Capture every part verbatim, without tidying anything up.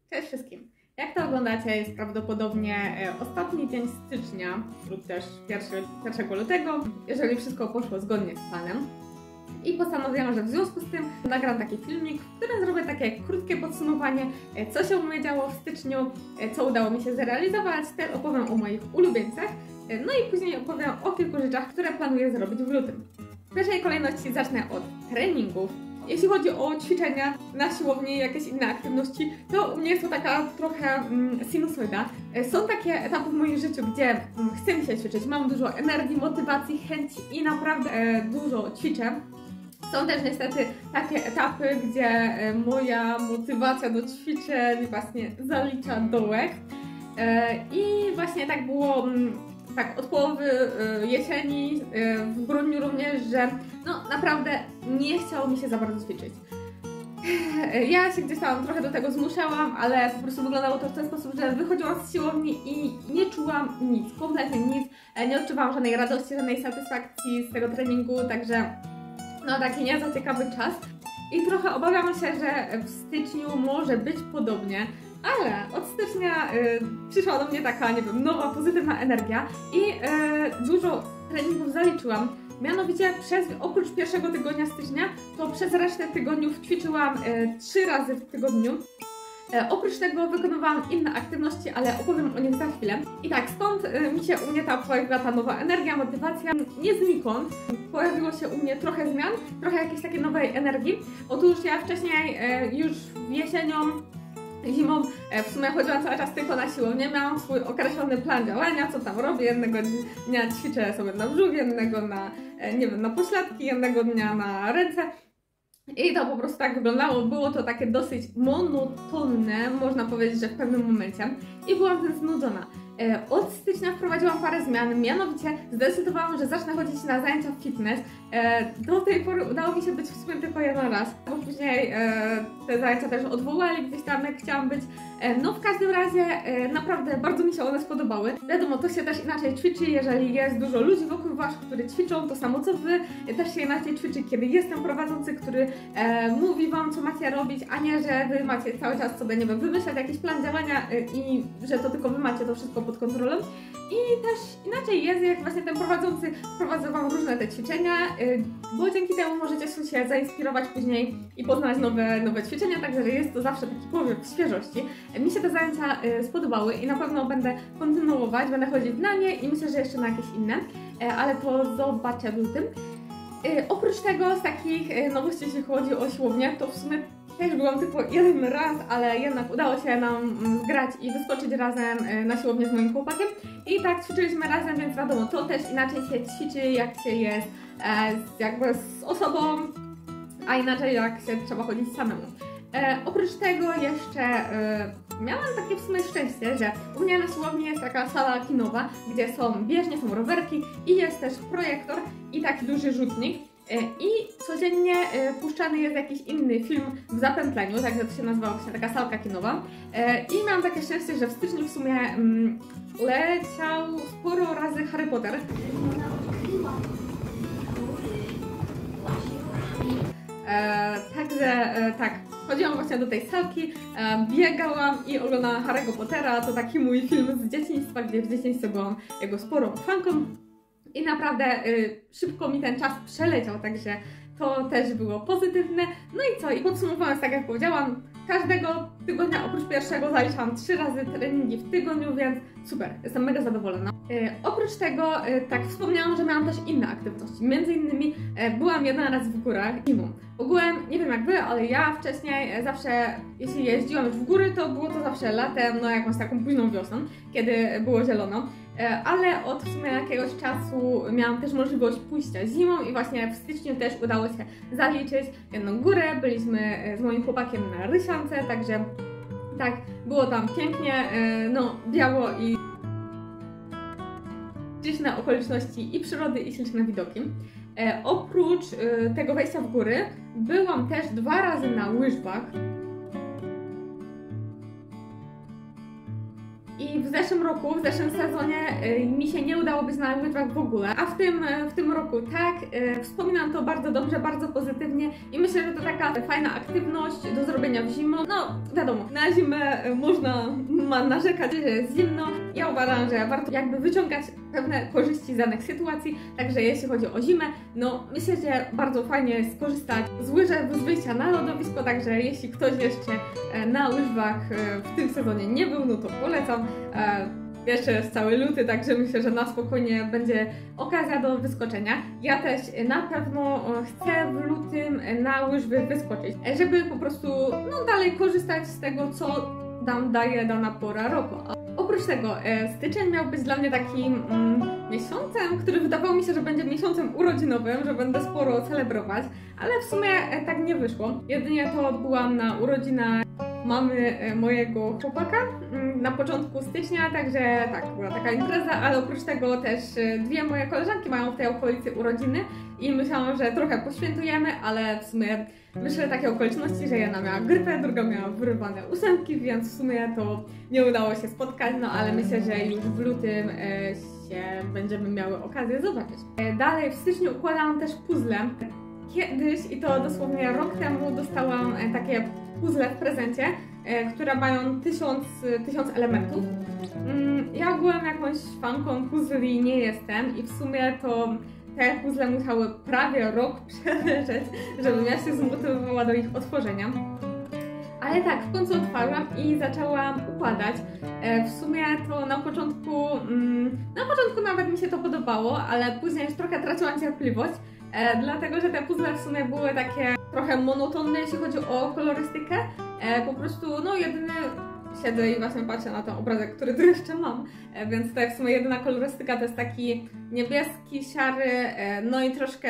Cześć wszystkim! Jak to oglądacie, jest prawdopodobnie ostatni dzień stycznia lub też pierwszego lutego, jeżeli wszystko poszło zgodnie z planem. I postanowiłam, że w związku z tym nagram taki filmik, w którym zrobię takie krótkie podsumowanie, co się u mnie działo w styczniu, co udało mi się zrealizować, też opowiem o moich ulubieńcach, no i później opowiem o kilku rzeczach, które planuję zrobić w lutym. W pierwszej kolejności zacznę od treningów. Jeśli chodzi o ćwiczenia na siłowni, jakieś inne aktywności, to u mnie jest to taka trochę mm, sinusoida. Są takie etapy w moim życiu, gdzie mm, chcę mi się ćwiczyć, mam dużo energii, motywacji, chęci i naprawdę e, dużo ćwiczę. Są też niestety takie etapy, gdzie e, moja motywacja do ćwiczeń właśnie zalicza dołek. E, I właśnie tak było mm, tak od połowy e, jesieni, e, w grudniu również, że no naprawdę nie chciało mi się za bardzo ćwiczyć. Ja się gdzieś tam trochę do tego zmuszałam, ale po prostu wyglądało to w ten sposób, że wychodziłam z siłowni i nie czułam nic, kompletnie nic. Nie odczuwałam żadnej radości, żadnej satysfakcji z tego treningu, także no taki nie za ciekawy czas. I trochę obawiam się, że w styczniu może być podobnie, ale od stycznia y, przyszła do mnie taka, nie wiem, nowa, pozytywna energia i y, dużo treningów zaliczyłam. Mianowicie przez, oprócz pierwszego tygodnia stycznia, to przez resztę tygodniów ćwiczyłam e, trzy razy w tygodniu. E, oprócz tego wykonywałam inne aktywności, ale opowiem o nich za chwilę. I tak, stąd e, mi się u mnie ta pojawiła ta nowa energia, motywacja. Nie znikąd. Pojawiło się u mnie trochę zmian, trochę jakiejś takiej nowej energii. Otóż ja wcześniej e, już jesienią, zimą w sumie chodziłam cały czas tylko na siłownię, miałam swój określony plan działania, co tam robię, jednego dnia ćwiczę sobie na brzuch, jednego na, nie wiem, na pośladki, jednego dnia na ręce. I to po prostu tak wyglądało, było to takie dosyć monotonne, można powiedzieć, że w pewnym momencie i byłam tym znudzona. Od stycznia wprowadziłam parę zmian, mianowicie zdecydowałam, że zacznę chodzić na zajęcia fitness. Do tej pory udało mi się być w sumie tylko jeden raz, bo później te zajęcia też odwołali gdzieś tam, jak chciałam być. No w każdym razie naprawdę bardzo mi się one spodobały. Wiadomo, to się też inaczej ćwiczy, jeżeli jest dużo ludzi wokół Was, którzy ćwiczą to samo co Wy. Też się inaczej ćwiczy, kiedy jest ten prowadzący, który mówi Wam, co macie robić, a nie, że Wy macie cały czas sobie, nie wiem, wymyślać jakiś plan działania i że to tylko Wy macie to wszystko pod kontrolą. I też inaczej jest, jak właśnie ten prowadzący wprowadza Wam różne te ćwiczenia, bo dzięki temu możecie się zainspirować później i poznać nowe, nowe ćwiczenia, także jest to zawsze taki powiew świeżości. Mi się te zajęcia spodobały i na pewno będę kontynuować, będę chodzić na nie i myślę, że jeszcze na jakieś inne, ale to zobaczę w lutym. Oprócz tego z takich nowości, jeśli chodzi o siłownię, to w sumie też byłam tylko jeden raz, ale jednak udało się nam zgrać i wyskoczyć razem na siłownię z moim chłopakiem. I tak ćwiczyliśmy razem, więc wiadomo, to też inaczej się ćwiczy, jak się jest e, jakby z osobą, a inaczej jak się trzeba chodzić samemu. E, oprócz tego jeszcze e, miałam takie w sumie szczęście, że u mnie na siłowni jest taka sala kinowa, gdzie są bieżnie, są rowerki i jest też projektor i taki duży rzutnik. I codziennie puszczany jest jakiś inny film w zapętleniu, także to się nazywa właśnie taka salka kinowa. I miałam takie szczęście, że w styczniu w sumie um, leciał sporo razy Harry Potter. E, także e, tak, chodziłam właśnie do tej salki, e, biegałam i oglądałam Harry'ego Pottera, to taki mój film z dzieciństwa, gdzie w dzieciństwie byłam jego sporą fanką. I naprawdę y, szybko mi ten czas przeleciał, także to też było pozytywne. No i co? I podsumowując, tak jak powiedziałam, każdego tygodnia oprócz pierwszego zaliczałam trzy razy treningi w tygodniu, więc super, jestem mega zadowolona. Y, oprócz tego, y, tak wspomniałam, że miałam też inne aktywności. Między innymi y, byłam jeden raz w górach zimą. Ogółem, nie wiem jak Wy, ale ja wcześniej zawsze, jeśli jeździłam już w góry, to było to zawsze latem, no jakąś taką późną wiosną, kiedy było zielono. Ale od w sumie jakiegoś czasu miałam też możliwość pójścia zimą i właśnie w styczniu też udało się zaliczyć jedną górę. Byliśmy z moim chłopakiem na Rysiance, także tak, było tam pięknie, no biało i śliczne okoliczności i przyrody i śliczne widoki. Oprócz tego wejścia w góry byłam też dwa razy na łyżwach. I w zeszłym roku, w zeszłym sezonie y, mi się nie udało być na łyżwach w ogóle, a w tym, w tym roku tak. Y, wspominam to bardzo dobrze, bardzo pozytywnie i myślę, że to taka fajna aktywność do zrobienia w zimę. No wiadomo, na zimę można ma narzekać, że jest zimno. Ja uważam, że warto jakby wyciągać pewne korzyści z danych sytuacji, także jeśli chodzi o zimę, no myślę, że bardzo fajnie jest skorzystać z łyżew, z wyjścia na lodowisko, także jeśli ktoś jeszcze na łyżwach w tym sezonie nie był, no to polecam. Jeszcze jest cały luty, także myślę, że na spokojnie będzie okazja do wyskoczenia. Ja też na pewno chcę w lutym na łyżwy wyskoczyć, żeby po prostu no, dalej korzystać z tego, co nam daje dana pora roku. Oprócz tego styczeń miał być dla mnie takim mm, miesiącem, który wydawało mi się, że będzie miesiącem urodzinowym, że będę sporo celebrować, ale w sumie tak nie wyszło. Jedynie to byłam na urodzinach mamy mojego chłopaka na początku stycznia, także tak, była taka impreza, ale oprócz tego też dwie moje koleżanki mają w tej okolicy urodziny i myślałam, że trochę poświętujemy, ale w sumie wyszły takie okoliczności, że jedna miała grypę, druga miała wyrywane ósemki, więc w sumie to nie udało się spotkać, no ale myślę, że już w lutym się będziemy miały okazję zobaczyć. Dalej w styczniu układałam też puzzle. Kiedyś, i to dosłownie rok temu, dostałam takie puzzle w prezencie, które mają tysiąc, tysiąc elementów. Ja byłem jakąś fanką puzli, nie jestem i w sumie to te puzzle musiały prawie rok przeleżeć, żebym ja się zmotywowała do ich otworzenia. Ale tak, w końcu otwarłam i zaczęłam układać. W sumie to na początku, na początku nawet mi się to podobało, ale później już trochę traciłam cierpliwość, dlatego że te puzzle w sumie były takie trochę monotonne, jeśli chodzi o kolorystykę. Po prostu, no jedyny siedzę i właśnie patrzę na ten obrazek, który tu jeszcze mam, więc tutaj w sumie jedyna kolorystyka to jest taki niebieski, siary, no i troszkę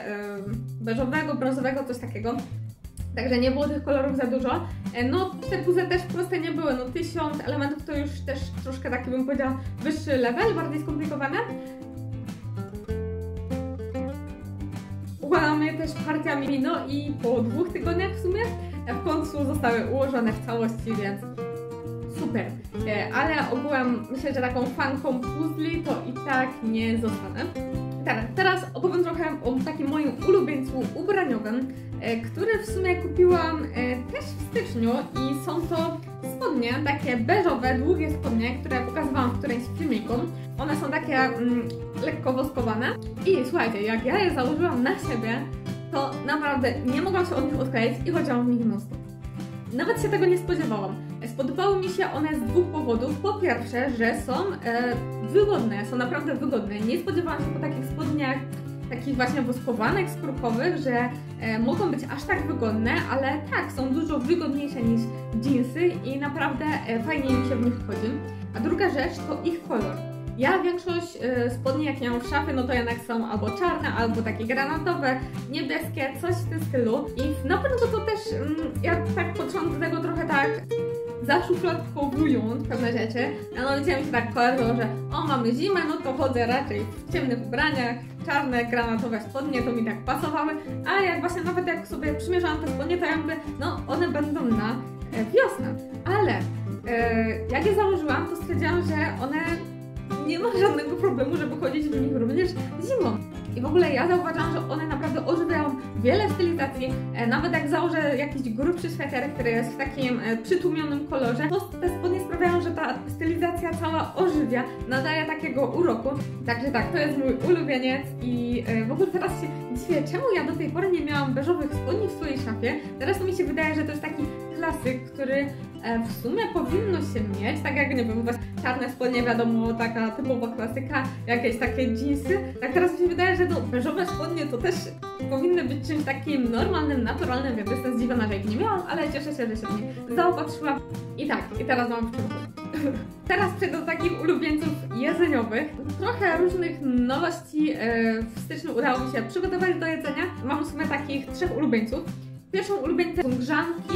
beżowego, brązowego, coś takiego. Także nie było tych kolorów za dużo. No te puzzle też proste nie były, no tysiąc elementów to już też troszkę taki, bym powiedziała, wyższy level, bardziej skomplikowane. Układam je też partiami, no i po dwóch tygodniach w sumie w końcu zostały ułożone w całości, więc super. Ale ogółem myślę, że taką fanką puzli to i tak nie zostanę. Teraz, teraz opowiem trochę o takim moim ulubieńcu ubraniowym, który w sumie kupiłam też w styczniu i są to spodnie, takie beżowe, długie spodnie, które pokazywałam w którymś filmiku. One są takie mm, lekko woskowane i słuchajcie, jak ja je założyłam na siebie, to naprawdę nie mogłam się od nich odkleić i chodziłam w nich non-stop. Nawet się tego nie spodziewałam. Spodobały mi się one z dwóch powodów. Po pierwsze, że są e, wygodne, są naprawdę wygodne. Nie spodziewałam się po takich spodniach, takich właśnie woskowanych, skórkowych, że e, mogą być aż tak wygodne, ale tak, są dużo wygodniejsze niż dżinsy i naprawdę e, fajnie mi się w nich chodzi. A druga rzecz to ich kolor. Ja większość y, spodni, jakie mam w szafie, no to jednak są albo czarne, albo takie granatowe, niebieskie, coś w tym stylu. I na początku to też, mm, ja tak podszłam do tego trochę tak zaszufladkowując pewne rzeczy. Mianowicie mi się tak kojarzyło, że o, mamy zimę, no to chodzę raczej w ciemnych ubraniach, czarne, granatowe spodnie, to mi tak pasowały. A jak właśnie nawet jak sobie przymierzałam te spodnie, to jakby, no one będą na e, wiosnę. Ale e, jak je założyłam, to stwierdziłam, że one nie ma żadnego problemu, żeby chodzić w nich również zimą. I w ogóle ja zauważyłam, że one naprawdę ożywiają wiele stylizacji. E, nawet jak założę jakiś grubszy sweter, który jest w takim e, przytłumionym kolorze, to te spodnie sprawiają, że ta stylizacja cała ożywia, nadaje takiego uroku. Także tak, to jest mój ulubieniec i e, w ogóle teraz się dziwię, czemu ja do tej pory nie miałam beżowych spodni w swojej szafie. Teraz to mi się wydaje, że to jest taki klasyk, który w sumie powinno się mieć, tak jak, nie wiem, czarne spodnie, wiadomo, taka typowa klasyka, jakieś takie dżinsy. Tak teraz mi się wydaje, że no, beżowe spodnie to też powinny być czymś takim normalnym, naturalnym, więc jestem zdziwiona, że ich nie miałam, ale cieszę się, że się w nich zaopatrzyłam. I tak, i teraz mam w czym chodzi. Teraz przejdę do takich ulubieńców jedzeniowych. Trochę różnych nowości w styczniu udało mi się przygotować do jedzenia. Mam w sumie takich trzech ulubieńców. Pierwszą ulubieńcą są grzanki,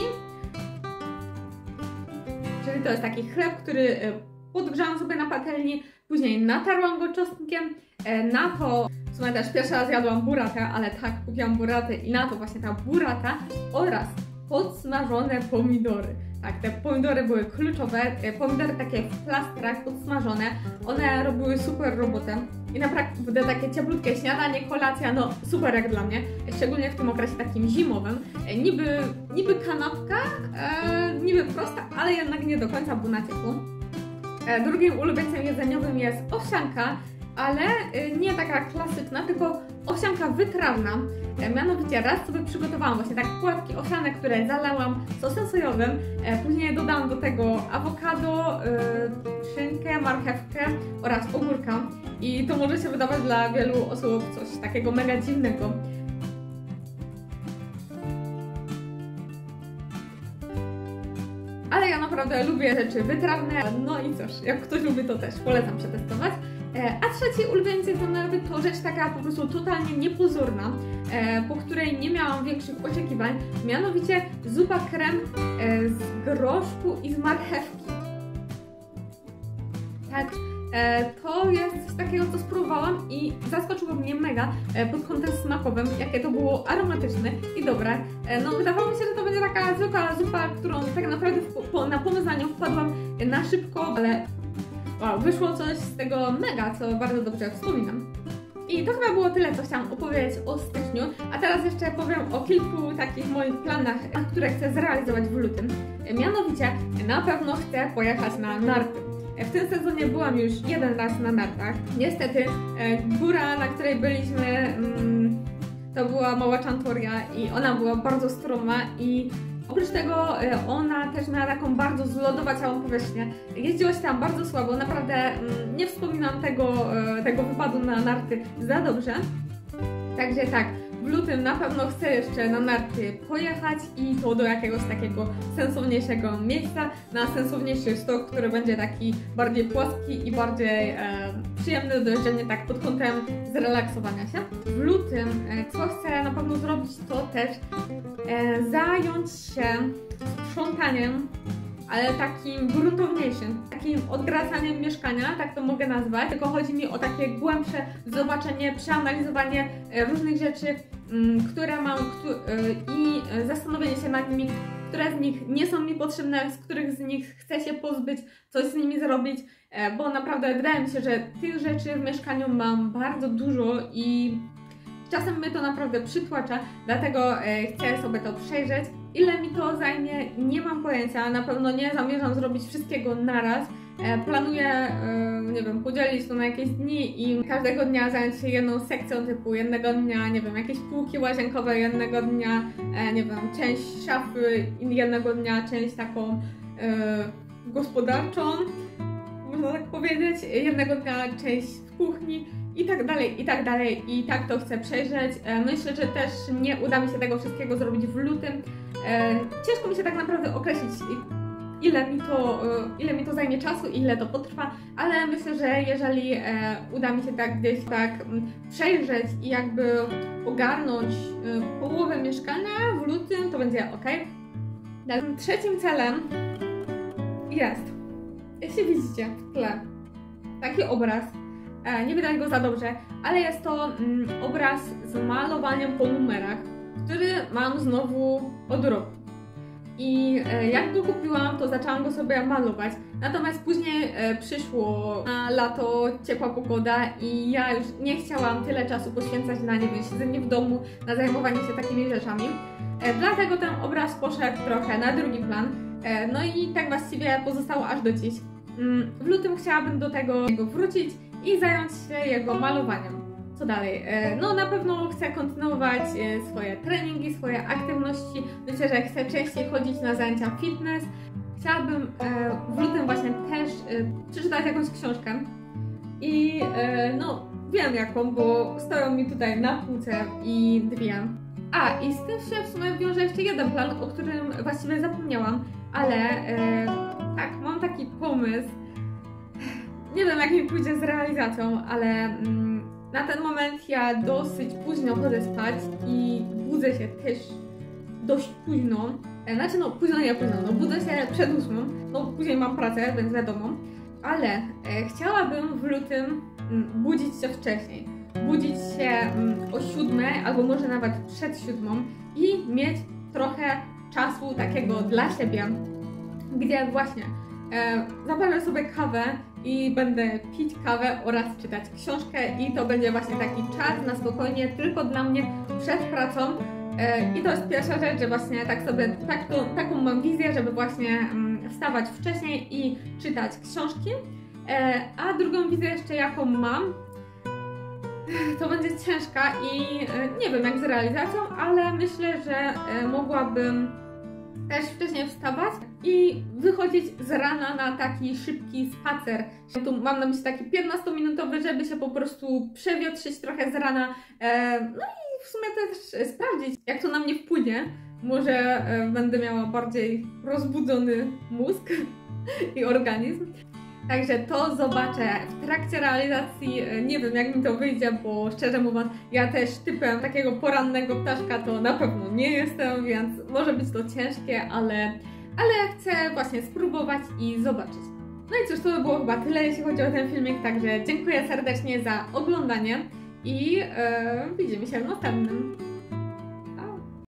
czyli to jest taki chleb, który podgrzałam sobie na patelni, później natarłam go czosnkiem, na to w sumie też pierwszy raz jadłam buratę, ale tak, kupiłam buratę i na to właśnie ta burata oraz podsmażone pomidory. Tak, te pomidory były kluczowe, pomidory takie w plastrach, podsmażone, one robiły super robotę i naprawdę takie cieplutkie śniadanie, kolacja, no super jak dla mnie, szczególnie w tym okresie takim zimowym. Niby, niby kanapka, e, niby prosta, ale jednak nie do końca, bo na ciepło. E, drugim ulubieńcem jedzeniowym jest owsianka, ale nie taka klasyczna, tylko owsianka wytrawna. Mianowicie raz sobie przygotowałam właśnie tak płatki owsiane, które zalałam sosem sojowym, później dodałam do tego awokado, szynkę, marchewkę oraz ogórka i to może się wydawać dla wielu osób coś takiego mega dziwnego. Ale ja naprawdę lubię rzeczy wytrawne, no i cóż, jak ktoś lubi, to też polecam przetestować. A trzeci ulubieniec jedzoniowy to rzecz taka po prostu totalnie niepozorna, po której nie miałam większych oczekiwań, mianowicie zupa krem z groszku i z marchewki. Tak, to jest coś takiego, co spróbowałam i zaskoczyło mnie mega pod kątem smakowym, jakie to było aromatyczne i dobre. No wydawało mi się, że to będzie taka zwykła zupa, którą tak naprawdę na pomysł na nią wpadłam na szybko, ale wow, wyszło coś z tego mega, co bardzo dobrze wspominam. I to chyba było tyle, co chciałam opowiedzieć o styczniu, a teraz jeszcze powiem o kilku takich moich planach, które chcę zrealizować w lutym. Mianowicie, na pewno chcę pojechać na narty. W tym sezonie byłam już jeden raz na nartach. Niestety, góra, na której byliśmy, to była Mała Czantoria i ona była bardzo stroma i oprócz tego ona też miała taką bardzo zlodowatą powierzchnię. Jeździło się tam bardzo słabo, naprawdę nie wspominam tego, tego wypadu na narty za dobrze. Także tak, w lutym na pewno chcę jeszcze na narty pojechać i to do jakiegoś takiego sensowniejszego miejsca, na sensowniejszy stok, który będzie taki bardziej płaski i bardziej e, przyjemny do jeżdżenia tak pod kątem zrelaksowania się. W lutym, e, co chcę na pewno zrobić, to też e, zająć się sprzątaniem, ale takim gruntowniejszym, takim odgracaniem mieszkania, tak to mogę nazwać, tylko chodzi mi o takie głębsze zobaczenie, przeanalizowanie różnych rzeczy, które mam i zastanowienie się nad nimi, które z nich nie są mi potrzebne, z których z nich chcę się pozbyć, coś z nimi zrobić, bo naprawdę wydaje mi się, że tych rzeczy w mieszkaniu mam bardzo dużo i czasem mnie to naprawdę przytłacza, dlatego chcę sobie to przejrzeć. Ile mi to zajmie, nie mam pojęcia, na pewno nie zamierzam zrobić wszystkiego naraz. Planuję, nie wiem, podzielić to na jakieś dni i każdego dnia zająć się jedną sekcją, typu jednego dnia, nie wiem, jakieś półki łazienkowe, jednego dnia, nie wiem, część szafy, jednego dnia część taką gospodarczą, można tak powiedzieć, jednego dnia część w kuchni i tak dalej, i tak dalej, i tak to chcę przejrzeć. Myślę, że też nie uda mi się tego wszystkiego zrobić w lutym. Ciężko mi się tak naprawdę określić, ile mi to, ile mi to zajmie czasu i ile to potrwa, ale myślę, że jeżeli uda mi się tak gdzieś tak przejrzeć i jakby ogarnąć połowę mieszkania w lutym, to będzie ok. Trzecim celem jest, jeśli widzicie w tle, taki obraz. Nie widać go za dobrze, ale jest to mm, obraz z malowaniem po numerach, który mam znowu od roku. I e, jak go kupiłam, to zaczęłam go sobie malować, natomiast później e, przyszło na lato, ciepła pogoda i ja już nie chciałam tyle czasu poświęcać na, nie wiem, siedzenie w domu, na zajmowanie się takimi rzeczami. E, dlatego ten obraz poszedł trochę na drugi plan, e, no i tak właściwie pozostało aż do dziś. Mm, w lutym chciałabym do tego wrócić i zająć się jego malowaniem. Co dalej? No na pewno chcę kontynuować swoje treningi, swoje aktywności. Myślę, że chcę częściej chodzić na zajęcia fitness. Chciałabym w lutym właśnie też przeczytać jakąś książkę. I no wiem jaką, bo stoją mi tutaj na półce i dwie. A i z tym się w sumie wiąże jeszcze jeden plan, o którym właściwie zapomniałam, ale tak, mam taki pomysł. Nie wiem, jak mi pójdzie z realizacją, ale mm, na ten moment ja dosyć późno chodzę spać i budzę się też dość późno. E, znaczy no, późno nie późno, no budzę się przed ósmą, no później mam pracę, więc wiadomo. Ale e, chciałabym w lutym m, budzić się wcześniej. Budzić się m, o siódmej albo może nawet przed siódmą i mieć trochę czasu takiego dla siebie. gdzie właśnie e, zaparzę sobie kawę i będę pić kawę oraz czytać książkę i to będzie właśnie taki czas na spokojnie tylko dla mnie przed pracą. I to jest pierwsza rzecz, że właśnie tak sobie, tak to, taką mam wizję, żeby właśnie wstawać wcześniej i czytać książki. A drugą wizję jeszcze jaką mam, to będzie ciężka i nie wiem jak z realizacją, ale myślę, że mogłabym też wcześniej wstawać i wychodzić z rana na taki szybki spacer. Tu mam na myśli taki piętnastominutowy, żeby się po prostu przewietrzyć trochę z rana. No i w sumie też sprawdzić, jak to na mnie wpłynie. Może będę miała bardziej rozbudzony mózg i organizm. Także to zobaczę w trakcie realizacji. Nie wiem jak mi to wyjdzie, bo szczerze mówiąc, ja też typem takiego porannego ptaszka to na pewno nie jestem, więc może być to ciężkie, ale, ale chcę właśnie spróbować i zobaczyć. No i cóż, to by było chyba tyle, jeśli chodzi o ten filmik, także dziękuję serdecznie za oglądanie i yy, widzimy się w następnym.